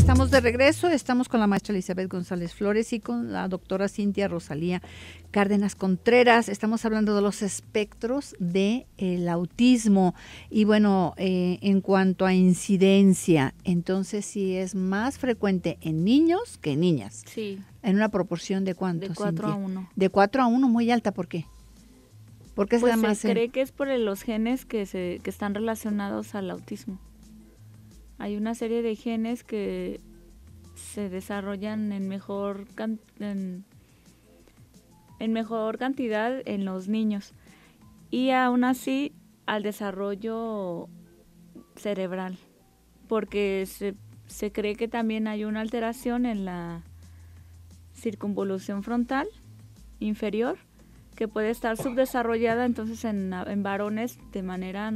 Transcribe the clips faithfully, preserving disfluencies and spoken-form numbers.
estamos de regreso, estamos con la maestra Elizabeth González Flores y con la doctora Cintia Rosalía Cárdenas Contreras. Estamos hablando de los espectros del autismo y bueno, eh, en cuanto a incidencia, entonces sí es más frecuente en niños que en niñas. Sí. ¿En una proporción de cuánto, De cuatro Cintia? a uno. De cuatro a uno, muy alta, ¿por qué? ¿Por qué se Pues da más se en- cree que es por los genes que, se, que están relacionados al autismo. Hay una serie de genes que se desarrollan en mejor can- en, en mejor cantidad en los niños y aún así al desarrollo cerebral, porque se, se cree que también hay una alteración en la circunvolución frontal inferior que puede estar subdesarrollada, entonces en, en varones de manera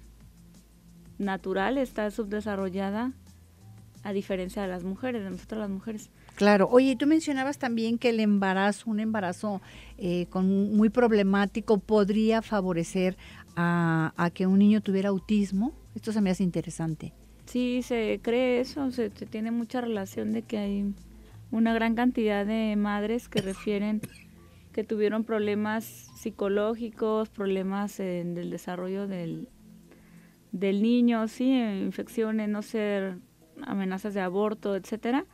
natural está subdesarrollada a diferencia de las mujeres, de nosotras las mujeres. Claro. Oye, tú mencionabas también que el embarazo, un embarazo eh, con muy problemático podría favorecer a, a que un niño tuviera autismo. Esto se me hace interesante. Sí, se cree eso, se, se tiene mucha relación de que hay una gran cantidad de madres que refieren que tuvieron problemas psicológicos, problemas en el desarrollo del, del niño, sí, infecciones, no sé, amenazas de aborto, etcétera,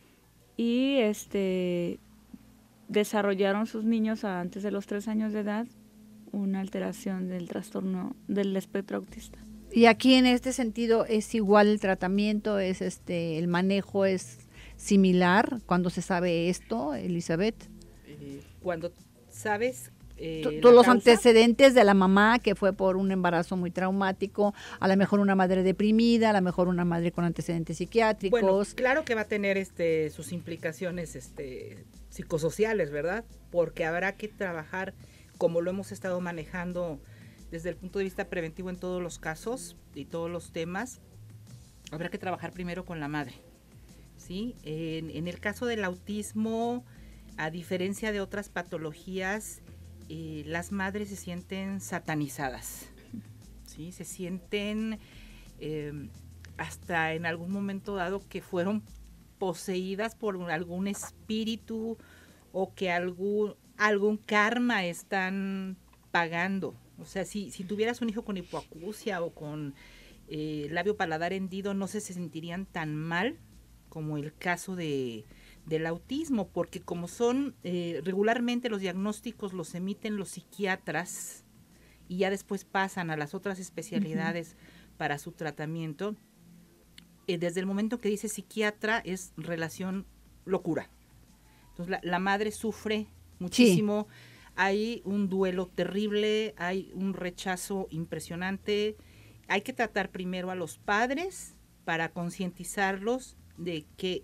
y este desarrollaron sus niños antes de los tres años de edad una alteración del trastorno del espectro autista. Y aquí en este sentido es igual el tratamiento, es este el manejo es similar cuando se sabe esto, Elizabeth. Eh, cuando sabes eh, Tú- la Todos los causa, antecedentes de la mamá que fue por un embarazo muy traumático, a lo mejor una madre deprimida, a lo mejor una madre con antecedentes psiquiátricos. bueno, claro que va a tener este sus implicaciones este psicosociales, ¿verdad? Porque habrá que trabajar como lo hemos estado manejando desde el punto de vista preventivo en todos los casos y todos los temas. Habrá que trabajar primero con la madre, ¿sí? En, en el caso del autismo, a diferencia de otras patologías, eh, las madres se sienten satanizadas, ¿sí? Se sienten eh, hasta en algún momento dado que fueron poseídas por algún espíritu o que algún, algún karma están pagando. O sea, si, si tuvieras un hijo con hipoacusia o con eh, labio paladar hendido, no se sentirían tan mal como el caso de del autismo, porque como son eh, regularmente los diagnósticos los emiten los psiquiatras y ya después pasan a las otras especialidades uh-huh. para su tratamiento, eh, desde el momento que dice psiquiatra es relación locura. Entonces la, la madre sufre muchísimo, sí. Hay un duelo terrible, hay un rechazo impresionante, hay que tratar primero a los padres para concientizarlos de que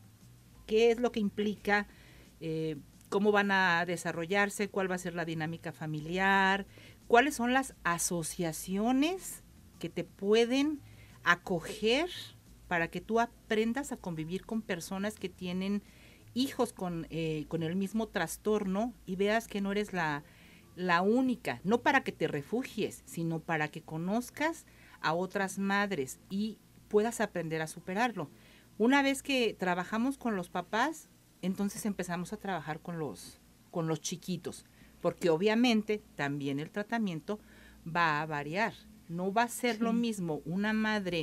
qué es lo que implica, eh, cómo van a desarrollarse, cuál va a ser la dinámica familiar, cuáles son las asociaciones que te pueden acoger para que tú aprendas a convivir con personas que tienen hijos con, eh, con el mismo trastorno y veas que no eres la, la única, no para que te refugies, sino para que conozcas a otras madres y puedas aprender a superarlo. Una vez que trabajamos con los papás, entonces empezamos a trabajar con los, con los chiquitos, porque obviamente también el tratamiento va a variar. No va a ser sí. lo mismo una madre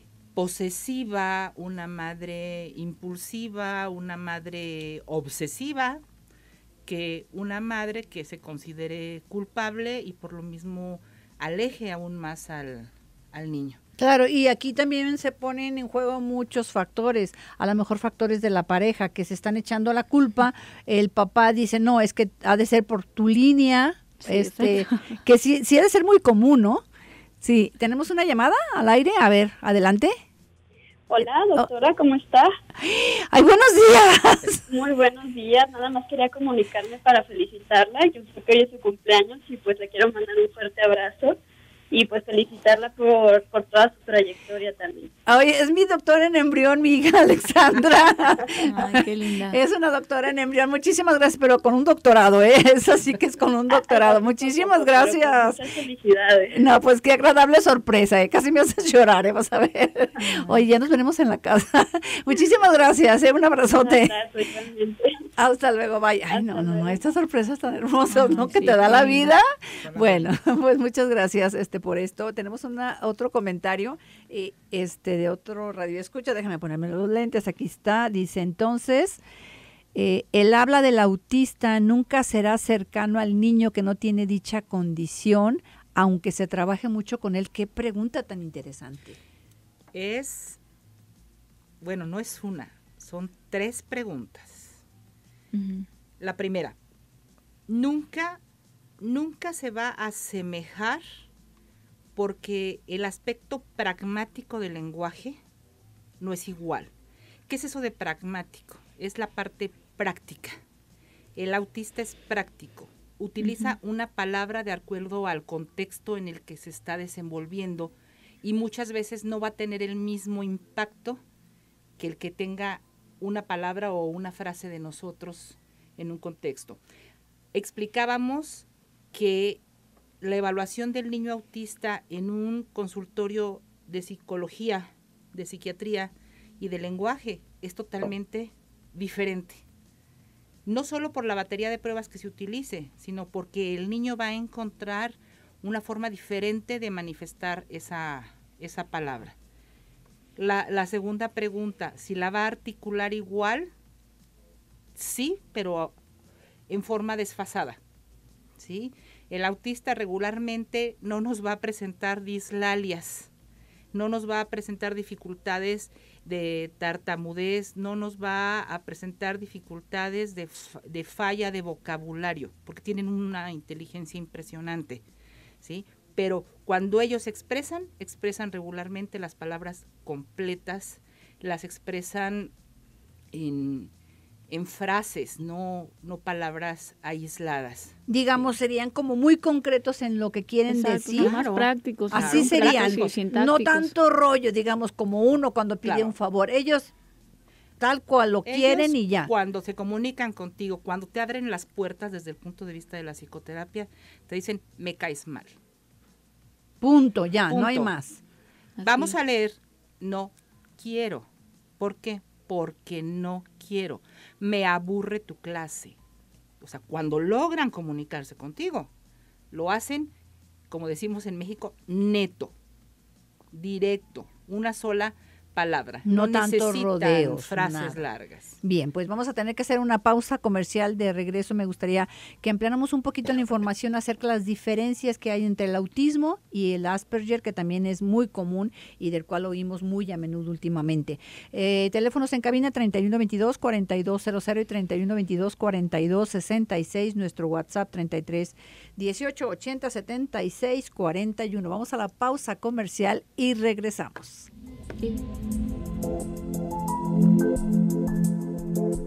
posesiva, una madre impulsiva, una madre obsesiva, que una madre que se considere culpable y por lo mismo aleje aún más al, al niño. Claro, y aquí también se ponen en juego muchos factores, a lo mejor factores de la pareja que se están echando la culpa, el papá dice, no, es que ha de ser por tu línea, sí, este, que sí, sí ha de ser muy común, ¿no? Sí, ¿tenemos una llamada al aire? A ver, adelante. Hola, doctora, ¿cómo está? ¡Ay, buenos días! Muy buenos días, nada más quería comunicarme para felicitarla, yo sé que hoy es su cumpleaños y pues le quiero mandar un fuerte abrazo. Y pues felicitarla por, por toda su trayectoria también. Oye, es mi doctora en embrión, mi hija Alexandra. Ay, qué linda. Es una doctora en embrión. Muchísimas gracias, pero con un doctorado, ¿eh? Es así que es con un doctorado. Muchísimas gracias. Muchas felicidades. No, pues qué agradable sorpresa, ¿eh? Casi me haces llorar, ¿eh? Vas a ver. Oye, ya nos veremos en la casa. Muchísimas gracias, ¿eh? Un abrazote. Hasta luego, bye. Ay, no, no, no, estas sorpresas tan hermosas, ¿no? Que sí, te da la sí. vida. Bueno, pues muchas gracias este por esto. Tenemos una otro comentario eh, este de otro radio escucha. Déjame ponerme los lentes. Aquí está. Dice entonces, eh, el habla del autista nunca será cercano al niño que no tiene dicha condición, aunque se trabaje mucho con él. Qué pregunta tan interesante. Es, bueno, no es una, son tres preguntas. Ujú. La primera, nunca, nunca se va a asemejar porque el aspecto pragmático del lenguaje no es igual. ¿Qué es eso de pragmático? Es la parte práctica. El autista es práctico. Utiliza uh-huh. una palabra de acuerdo al contexto en el que se está desenvolviendo y muchas veces no va a tener el mismo impacto que el que tenga una palabra o una frase de nosotros en un contexto. Explicábamos que la evaluación del niño autista en un consultorio de psicología, de psiquiatría y de lenguaje es totalmente diferente. No solo por la batería de pruebas que se utilice, sino porque el niño va a encontrar una forma diferente de manifestar esa, esa palabra. La, la segunda pregunta, si la va a articular igual, sí, pero en forma desfasada, ¿sí? El autista regularmente no nos va a presentar dislalias, no nos va a presentar dificultades de tartamudez, no nos va a presentar dificultades de, de falla de vocabulario, porque tienen una inteligencia impresionante, ¿sí? Pero cuando ellos expresan, expresan regularmente las palabras completas, las expresan en, en frases, no, no palabras aisladas. Digamos, serían como muy concretos en lo que quieren Exacto, decir. son más prácticos. Así claro, serían, prácticos y no sintácticos. tanto rollo, digamos, como uno cuando pide Claro. un favor. Ellos tal cual lo Ellos, quieren y ya. Cuando se comunican contigo, cuando te abren las puertas desde el punto de vista de la psicoterapia, te dicen, me caes mal. Punto, ya, Punto. no hay más. Así Vamos es. a leer, no quiero. ¿Por qué? Porque no quiero. Me aburre tu clase. O sea, cuando logran comunicarse contigo, lo hacen, como decimos en México, neto, directo, una sola palabra. No No, tantos necesitan rodeos, frases nada. largas. Bien, pues vamos a tener que hacer una pausa comercial. De regreso me gustaría que ampliáramos un poquito la información acerca de las diferencias que hay entre el autismo y el Asperger, que también es muy común y del cual oímos muy a menudo últimamente. Eh, teléfonos en cabina treinta y uno veintidós, cuarenta y dos cero cero y treinta y uno veintidós, cuarenta y dos sesenta y seis, nuestro WhatsApp treinta y tres dieciocho ochenta setenta y seis cuarenta y uno. Vamos a la pausa comercial y regresamos. Sí.